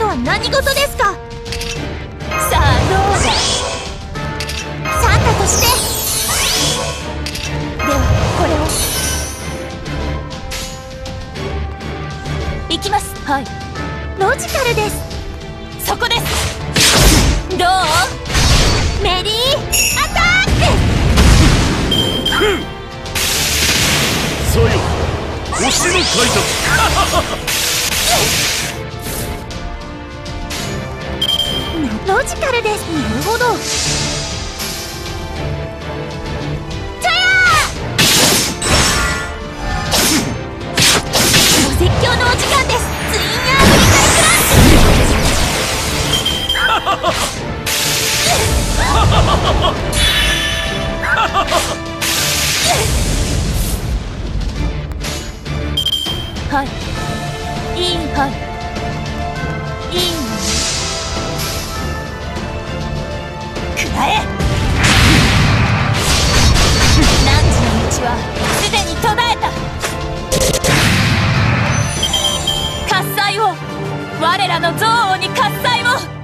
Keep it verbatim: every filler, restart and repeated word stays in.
は何事ですか。さあどうだ。サンタとして。ではこれを。行きます。はい、ロジカルです。そこです。どう。メリーアタック。 さよ星の海賊。 ロジカルです。なるほど。チャヤー。お説教のお時間です。ツインアーブリカルクラッシュ。はい、いい、はいいいの。くらえ。汝の道はすでに途絶えた。喝采を、我らの憎悪に喝采を。